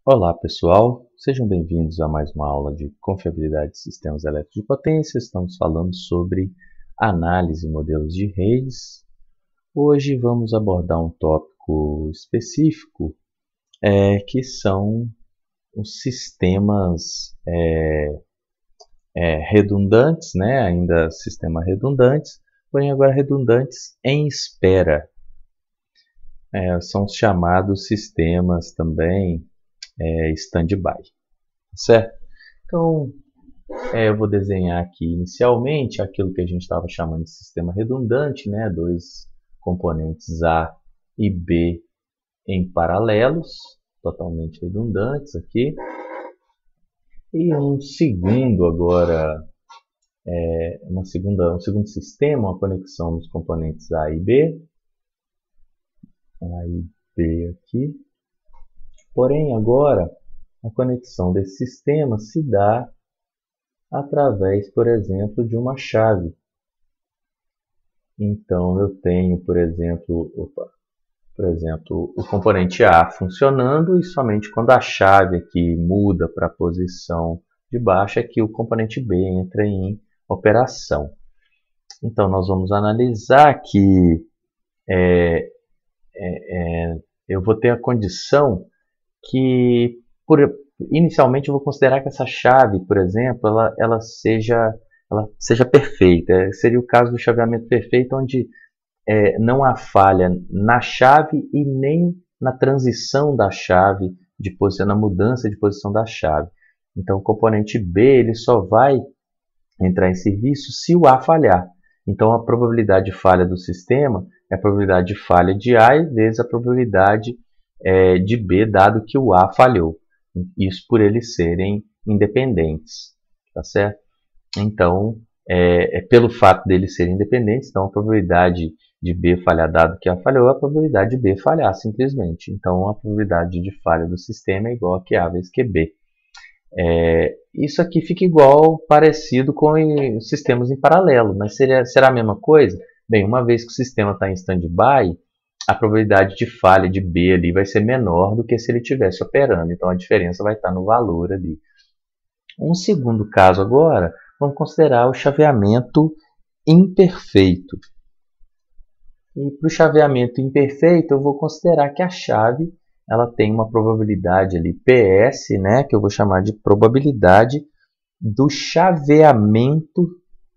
Olá pessoal, sejam bem-vindos a mais uma aula de confiabilidade de sistemas elétricos de potência. Estamos falando sobre análise e modelos de redes. Hoje vamos abordar um tópico específico que são os sistemas redundantes, né? Ainda sistemas redundantes, porém agora redundantes em espera. São os chamados sistemas também stand-by, certo? Então, eu vou desenhar aqui inicialmente aquilo que a gente estava chamando de sistema redundante, né? Dois componentes A e B em paralelos, totalmente redundantes aqui. E um segundo agora, um segundo sistema, uma conexão dos componentes A e B aqui. Porém, agora, a conexão desse sistema se dá através, por exemplo, de uma chave. Então, eu tenho, por exemplo, o componente A funcionando e somente quando a chave aqui muda para a posição de baixo é que o componente B entra em operação. Então, nós vamos analisar que eu vou ter a condição que, inicialmente, eu vou considerar que essa chave, por exemplo, ela seja perfeita. Seria o caso do chaveamento perfeito, onde não há falha na chave e nem na transição da chave, na mudança de posição da chave. Então, o componente B ele só vai entrar em serviço se o A falhar. Então, a probabilidade de falha do sistema é a probabilidade de falha de A vezes a probabilidade de B, dado que o A falhou. Isso por eles serem independentes, tá certo? Então, pelo fato deles serem independentes, então a probabilidade de B falhar, dado que A falhou, é a probabilidade de B falhar, simplesmente. Então, a probabilidade de falha do sistema é igual a QA vezes QB. Isso aqui fica parecido com os sistemas em paralelo, mas será a mesma coisa? Bem, uma vez que o sistema está em stand-by, a probabilidade de falha de B ali vai ser menor do que se ele estivesse operando. Então, a diferença vai estar no valor ali. Um segundo caso agora, vamos considerar o chaveamento imperfeito. E para o chaveamento imperfeito, eu vou considerar que a chave ela tem uma probabilidade ali, PS, né, que eu vou chamar de probabilidade do chaveamento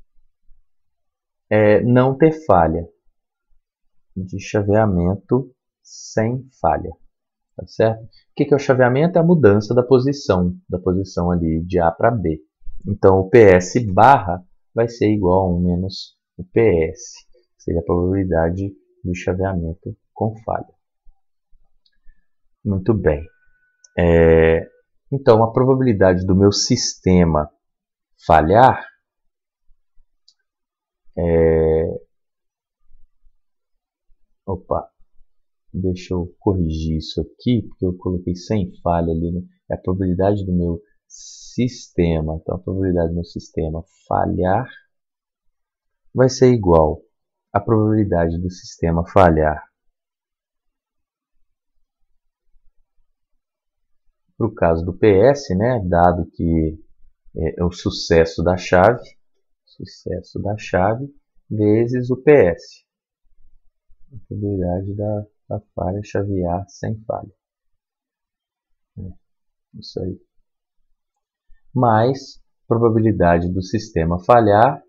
não ter falha. De chaveamento sem falha. Tá certo? O que é o chaveamento? É a mudança da posição ali de A para B. Então, o PS barra vai ser igual a 1 menos o PS. Seria a probabilidade do chaveamento com falha. Muito bem. Então, a probabilidade do meu sistema falhar deixa eu corrigir isso aqui, porque eu coloquei sem falha ali, né? É a probabilidade do meu sistema. Então, a probabilidade do meu sistema falhar vai ser igual à probabilidade do sistema falhar para o caso do PS, né? Dado que é o sucesso da chave vezes o PS. A probabilidade da falha chavear sem falha. Isso aí. Mais probabilidade do sistema falhar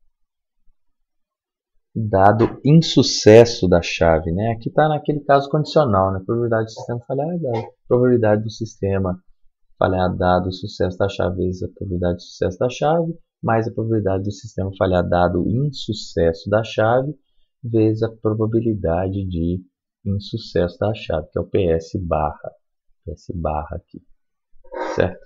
dado insucesso da chave, né? Aqui está naquele caso condicional, né? Probabilidade do sistema falhar é dada. Probabilidade do sistema falhar dado o sucesso da chave vezes a probabilidade de sucesso da chave, mais a probabilidade do sistema falhar dado o insucesso da chave, vezes a probabilidade de insucesso da chave, que é o PS barra aqui, certo?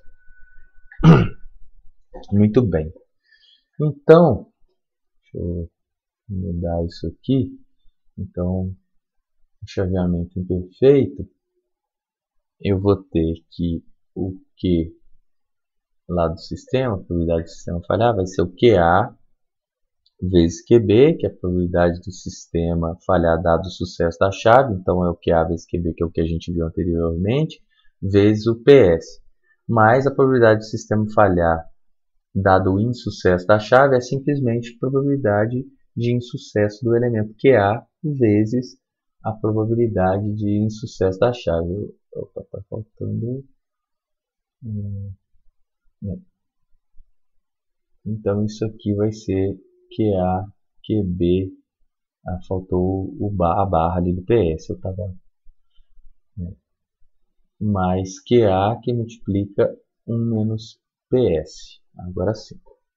Muito bem. Então, deixa eu mudar isso aqui. Então, o chaveamento imperfeito, eu vou ter que o Q lá do sistema, a probabilidade do sistema falhar, vai ser o QA vezes QB, que é a probabilidade do sistema falhar dado o sucesso da chave. Então, é o QA vezes QB, que é o que a gente viu anteriormente. vezes o PS. Mas a probabilidade do sistema falhar, dado o insucesso da chave, é simplesmente a probabilidade de insucesso do elemento QA vezes a probabilidade de insucesso da chave. Opa, está faltando... Então isso aqui vai ser QA, QB. Faltou a barra ali do PS. Eu tava... mais QA que multiplica 1 menos PS. Agora sim.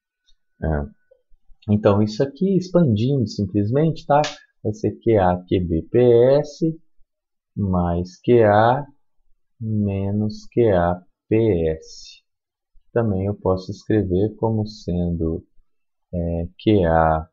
Então isso aqui expandindo simplesmente, tá? Vai ser QA, QB, PS mais QA menos QA, PS. Também eu posso escrever como sendo QA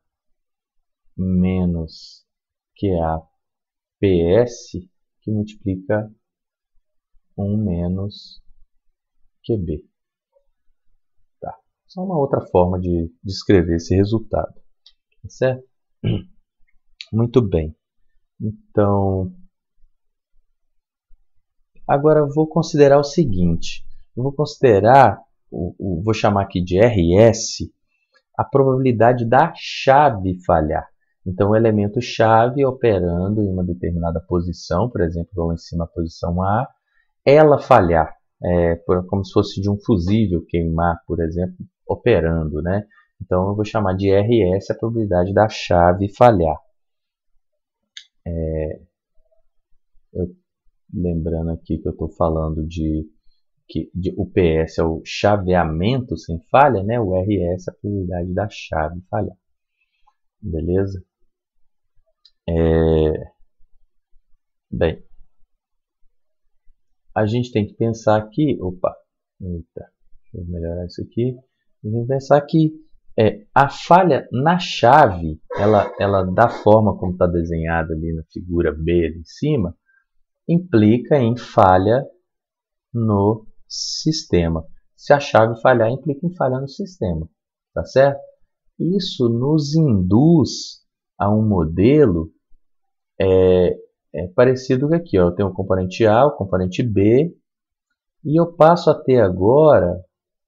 menos QA, PS, que multiplica 1 menos QB. Tá. Só uma outra forma de escrever esse resultado. Tá certo? Muito bem. Então, agora eu vou considerar o seguinte. Eu vou considerar, vou chamar aqui de RS, a probabilidade da chave falhar. Então, o elemento chave operando em uma determinada posição, por exemplo, lá em cima a posição A, ela falhar, como se fosse de um fusível queimar, por exemplo, operando, né? Então eu vou chamar de RS a probabilidade da chave falhar. Lembrando aqui que eu estou falando que o PS é o chaveamento sem falha, né? O RS é a probabilidade da chave falhar. Beleza? Bem, a gente tem que pensar aqui, deixa eu melhorar isso aqui. Vamos pensar que a falha na chave, ela da forma como está desenhada ali na figura B ali em cima, implica em falha no sistema. Se a chave falhar, implica em falha no sistema, tá certo? Isso nos induz a um modelo parecido com aqui, ó. Eu tenho o componente A, o componente B, e eu passo a ter agora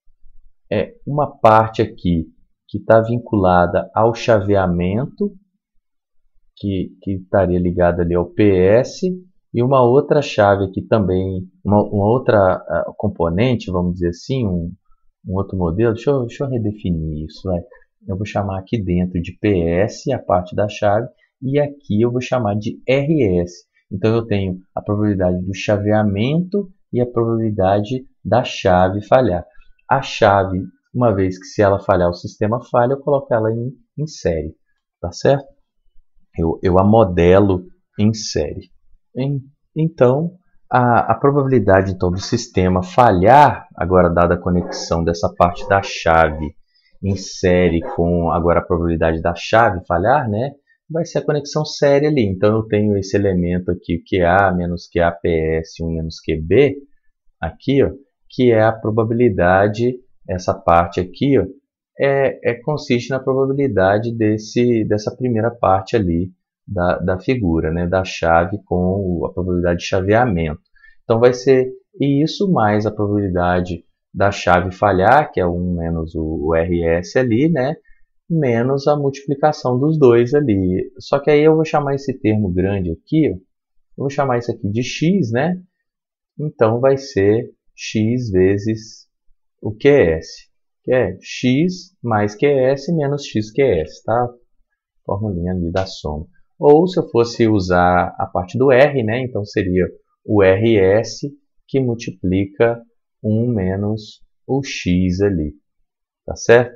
uma parte aqui que está vinculada ao chaveamento, que estaria ligada ali ao PS, e uma outra chave aqui também, uma outra componente, vamos dizer assim, um outro modelo. Deixa eu redefinir isso. Eu vou chamar aqui dentro de PS a parte da chave, e aqui eu vou chamar de RS. Então eu tenho a probabilidade do chaveamento e a probabilidade da chave falhar. A chave, uma vez que se ela falhar, o sistema falha, eu coloco ela em série. Tá certo? Eu a modelo em série. Então, a probabilidade então, do sistema falhar, agora dada a conexão dessa parte da chave em série com agora a probabilidade da chave falhar, né? Vai ser a conexão séria ali. Então eu tenho esse elemento aqui, QA menos QAPS 1 menos QB, aqui, ó, que é a probabilidade, essa parte aqui, ó, consiste na probabilidade dessa primeira parte ali da figura, né, da chave com a probabilidade de chaveamento. Então vai ser isso mais a probabilidade da chave falhar, que é 1 menos o RS ali, né, menos a multiplicação dos dois ali. Só que aí eu vou chamar esse termo grande aqui, ó, eu vou chamar isso aqui de x, né? Então vai ser x vezes o QS, que é x mais QS menos xQS, tá? Formulinha ali da soma. Ou se eu fosse usar a parte do R, né? Então seria o RS que multiplica 1 menos o x ali, tá certo?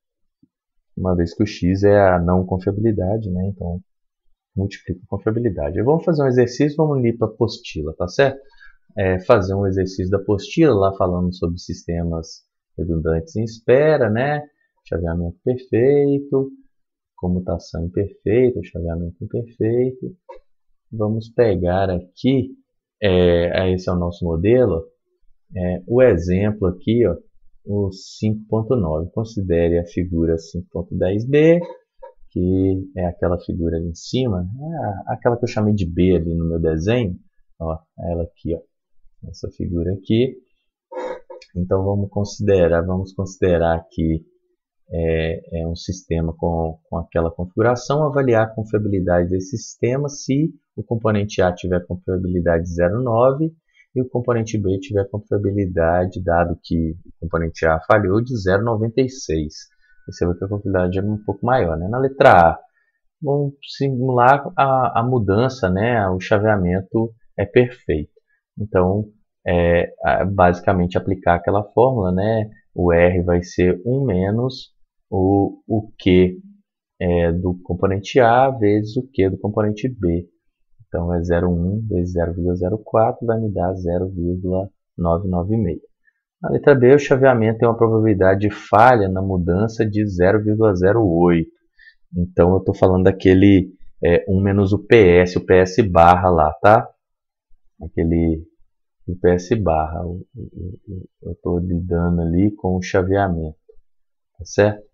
Uma vez que o x é a não confiabilidade, né? Então multiplica a confiabilidade. Vamos fazer um exercício, vamos ali para a apostila, tá certo? Fazer um exercício da apostila, lá falando sobre sistemas redundantes em espera, né? Chaveamento perfeito, comutação imperfeita, chaveamento imperfeito. Vamos pegar aqui, esse é o nosso modelo, o exemplo aqui, ó, o 5.9. Considere a figura 5.10b, que é aquela figura ali em cima, aquela que eu chamei de B ali no meu desenho, ó, ela aqui, ó. essa figura aqui. Então vamos considerar que é um sistema com aquela configuração, avaliar a confiabilidade desse sistema se o componente A tiver confiabilidade 0,9 e o componente B tiver confiabilidade, dado que o componente A falhou, de 0,96. Você vê que a confiabilidade é um pouco maior, né? Na letra A, vamos simular a mudança, né? O chaveamento é perfeito. Então, basicamente aplicar aquela fórmula, né? O R vai ser 1 menos o Q do componente A vezes o Q do componente B. Então é 0,1 vezes 0,04 vai me dar 0,996. Na letra B, o chaveamento tem uma probabilidade de falha na mudança de 0,08. Então eu estou falando daquele 1 menos o PS barra lá, tá? Aquele o PS barra. Eu estou lidando ali com o chaveamento, tá certo?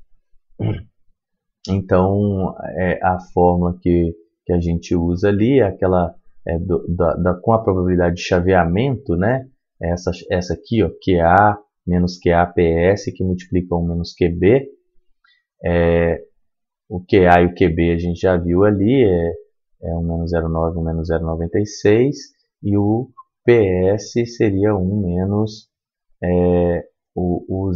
Então, a fórmula que a gente usa ali é aquela com a probabilidade de chaveamento, né? Essa aqui, ó, QA menos QAPS, que multiplica 1 menos QB. O QA e o QB a gente já viu ali, é 1 menos 0,9, 1 menos 0,96, e o PS seria 1 menos o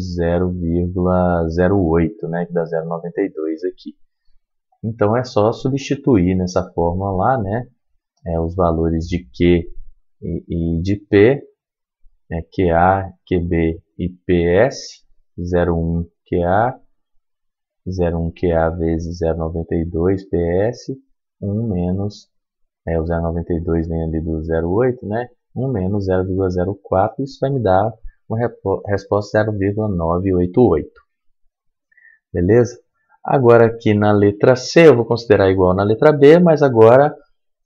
0,08, né, que dá 0,92 aqui. Então é só substituir nessa fórmula lá, né, os valores de Q e de P, QA, QB e PS, 0,1 QA, 0,1 QA vezes 0,92 PS, 1 menos, o 0,92 vem ali do 0,8, né, 1 menos 0,04, isso vai me dar uma resposta 0,988. Beleza? Agora aqui na letra C eu vou considerar igual na letra B, mas agora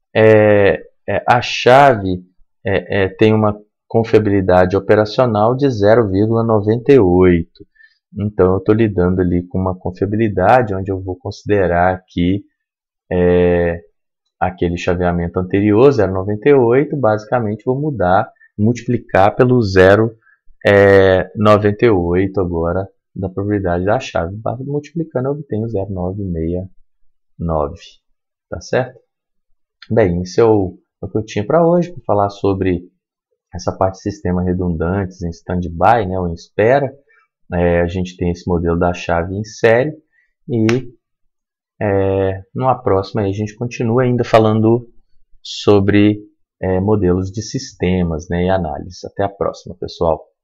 a chave tem uma confiabilidade operacional de 0,98. Então eu estou lidando ali com uma confiabilidade onde eu vou considerar aqui aquele chaveamento anterior, 0,98, basicamente vou multiplicar pelo 0,98 agora da probabilidade da chave. Multiplicando eu obtenho 0,969. Tá certo? Bem, isso é o que eu tinha para hoje, para falar sobre essa parte de sistemas redundantes em stand-by, né, ou em espera. A gente tem esse modelo da chave em série e numa próxima aí a gente continua ainda falando sobre modelos de sistemas, né, e análise. Até a próxima, pessoal.